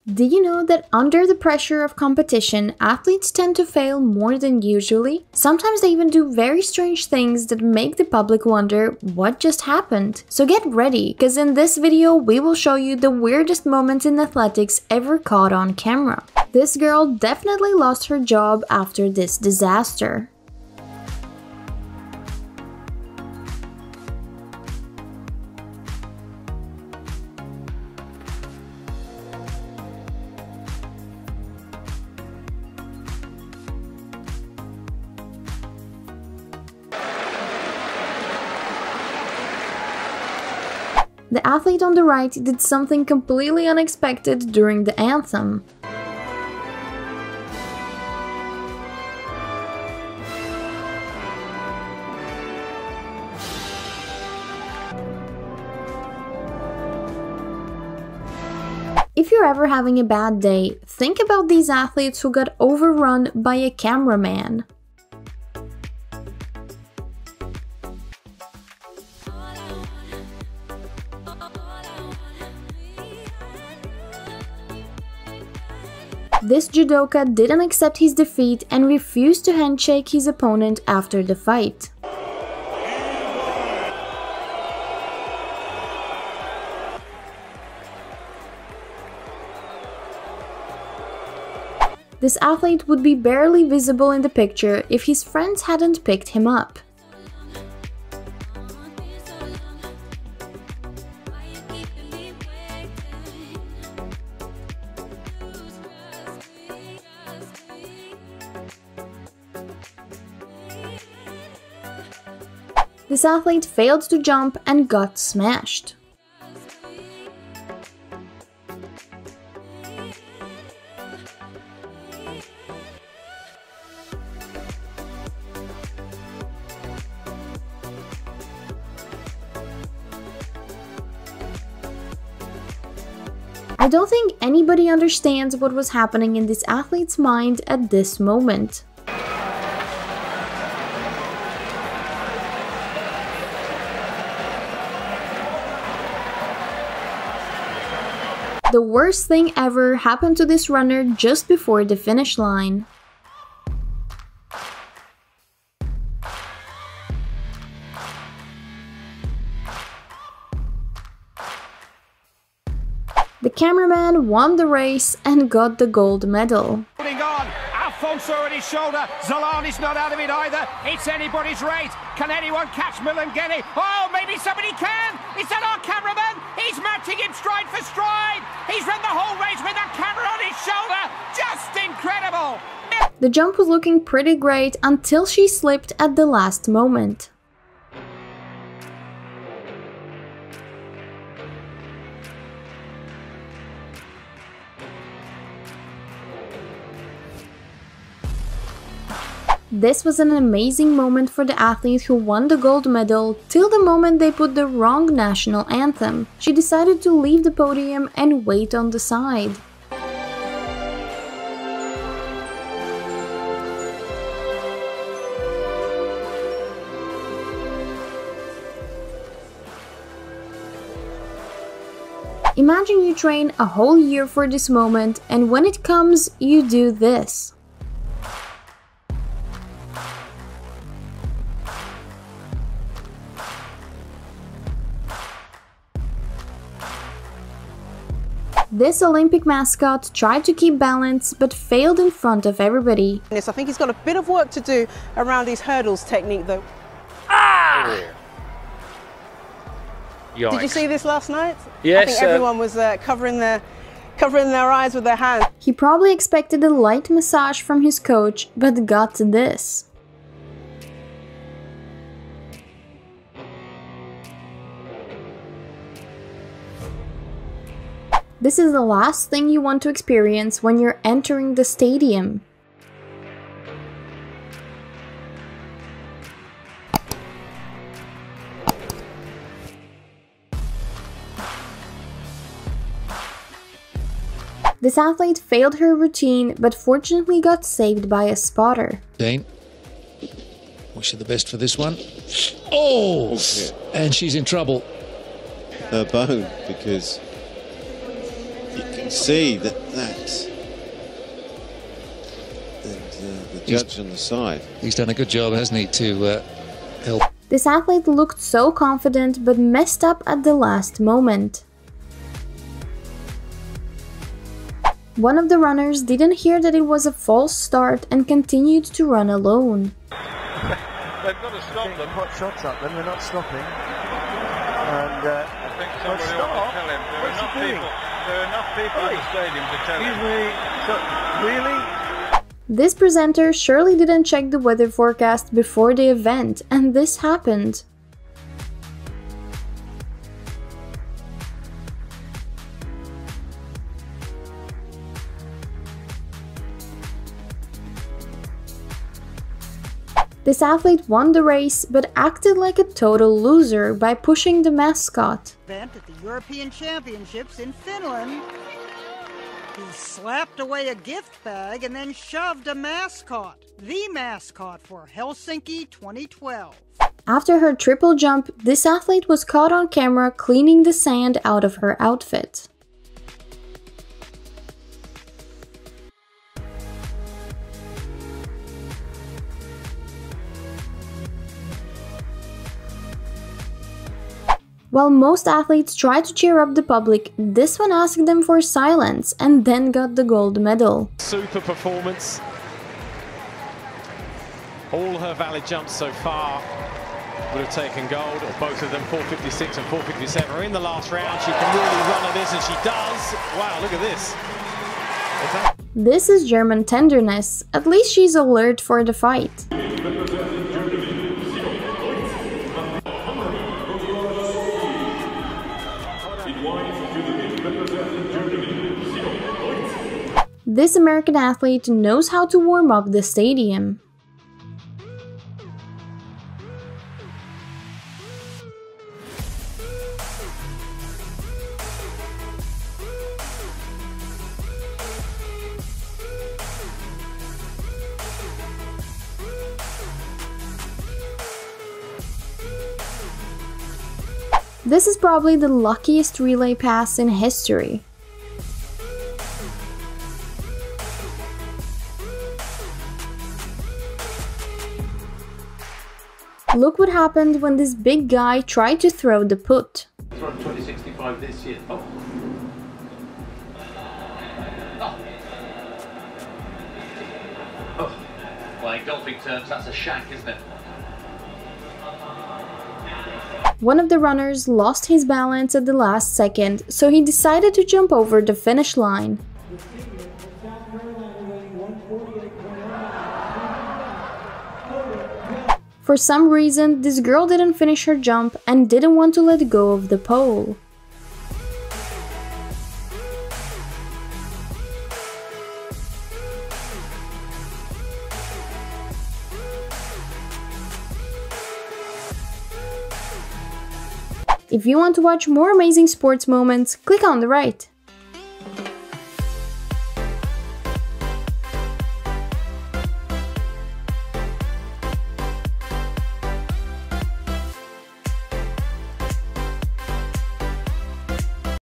Did you know that under the pressure of competition, athletes tend to fail more than usually? Sometimes they even do very strange things that make the public wonder what just happened. So get ready, because in this video we will show you the weirdest moments in athletics ever caught on camera. This girl definitely lost her job after this disaster. The athlete on the right did something completely unexpected during the anthem. If you're ever having a bad day, think about these athletes who got overrun by a cameraman. This judoka didn't accept his defeat and refused to handshake his opponent after the fight. This athlete would be barely visible in the picture if his friends hadn't picked him up. This athlete failed to jump and got smashed. I don't think anybody understands what was happening in this athlete's mind at this moment. The worst thing ever happened to this runner just before the finish line. The cameraman won the race and got the gold medal. Putting on, Alfonso at his shoulder, Zolani's not out of it either, it's anybody's race, can anyone catch Milangeni? Oh, maybe somebody can! Is that our cameraman? He's matching him stride for stride! He's run the whole race with that camera on his shoulder! Just incredible! The jump was looking pretty great until she slipped at the last moment. This was an amazing moment for the athlete who won the gold medal till the moment they put the wrong national anthem. She decided to leave the podium and wait on the side. Imagine you train a whole year for this moment, and when it comes, you do this. This Olympic mascot tried to keep balance but failed in front of everybody. Yes, I think he's got a bit of work to do around his hurdles technique though. Ah! Yikes. Did you see this last night? Yes. I think everyone was covering their eyes with their hands. He probably expected a light massage from his coach, but got this. This is the last thing you want to experience when you're entering the stadium. This athlete failed her routine, but fortunately got saved by a spotter. Dean, wish her the best for this one. Oh! Yeah. And she's in trouble. Her bone, because can see that the judge on the side. He's done a good job, hasn't he, to help. This athlete looked so confident but messed up at the last moment. One of the runners didn't hear that it was a false start and continued to run alone. They've got to stop them. Put shots at them, they're not stopping. And I think somebody ought to tell him. There are enough people in the stadium to tell him. Really? This presenter surely didn't check the weather forecast before the event, and this happened. This athlete won the race, but acted like a total loser by pushing the mascot. Event at the European Championships in Finland. He slapped away a gift bag and then shoved a mascot. The mascot for Helsinki 2012. After her triple jump, this athlete was caught on camera cleaning the sand out of her outfit. While most athletes try to cheer up the public, this one asked them for silence and then got the gold medal. Super performance. All her valid jumps so far would have taken gold, or both of them, 456 and 457, are in the last round. She can really run at this, and she does. Wow, look at this. This is German tenderness. At least she's alert for the fight. This American athlete knows how to warm up the stadium. This is probably the luckiest relay pass in history. Look what happened when this big guy tried to throw the put. It's on 2065 this year. Oh. Oh. Well, in golfing terms, that's a shank, isn't it? One of the runners lost his balance at the last second, so he decided to jump over the finish line. For some reason, this girl didn't finish her jump and didn't want to let go of the pole. If you want to watch more amazing sports moments, click on the right.